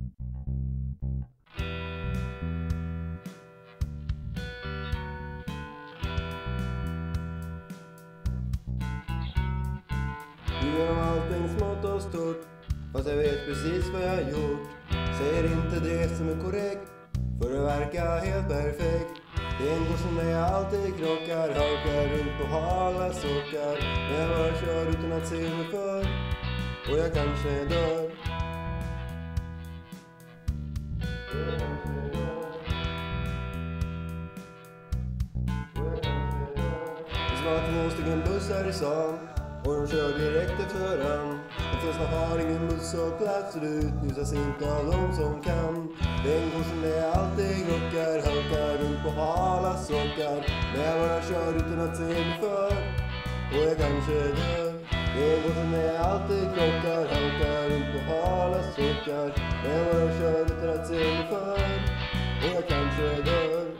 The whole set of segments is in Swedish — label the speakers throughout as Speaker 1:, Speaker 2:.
Speaker 1: Du gör allting smått och stort, fast jag vet precis vad jag har gjort. Säger inte det som är korrekt, för det verkar helt perfekt. Det är en gård som när jag alltid krockar, halkar runt på hala sockar. Men jag bara kör utan att se mig för, och jag kanske dör. Det var 2 stycken bussar i stan, och de kör direkt efter varann. De flesta har ingen buss och plats, så det utnyttjas inte av de som kan. Det är en gård som jag alltid krockar, halkar runt på hala sockar. Men jag bara kör utan att se mig för, och jag kanske dör. Det är en gård som jag alltid krockar, halkar runt på hala sockar. Men jag bara kör utan att se mig för, och jag kanske dör.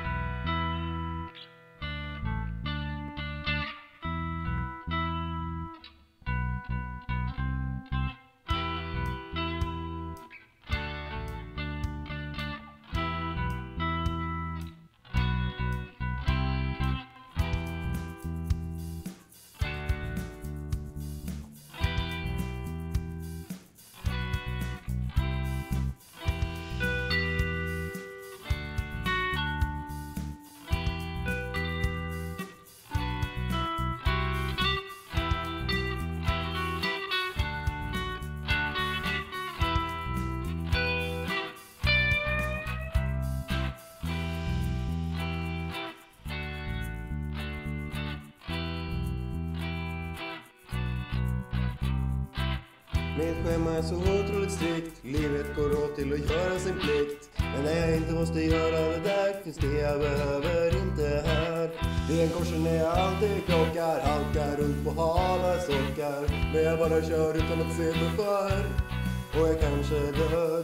Speaker 1: Mitt schema är så otroligt strikt, livet går åt till att göra sin plikt. Men när jag inte måste göra det där, finns det jag behöver inte här. Det är en korsen när jag alltid krockar, halkar runt på hala sockar. Men jag bara kör utan att se mig för, och jag kanske dör.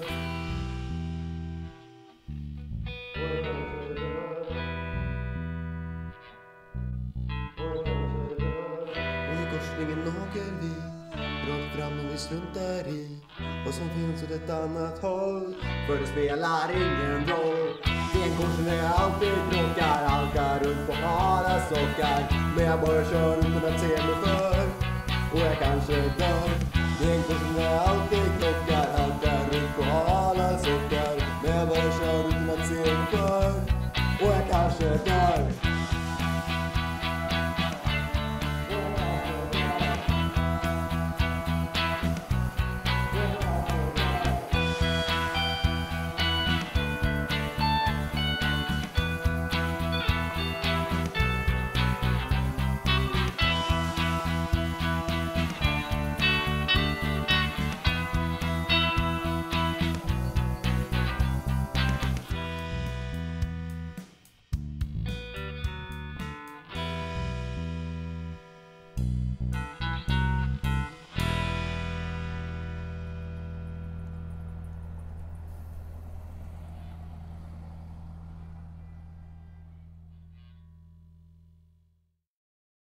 Speaker 1: Och i korsningen åker vi rakt fram och vi struntar i vad som finns åt ett annat håll, för det spelar ingen roll. Det är en kurs när jag alltid krockar, halkar runt på hala sockar. Men jag bara kör utan att se mig för, och jag kanske dör. Det är en kurs när jag alltid krockar, halkar runt på hala sockar. Men jag bara kör utan att se mig för, och jag kanske dör.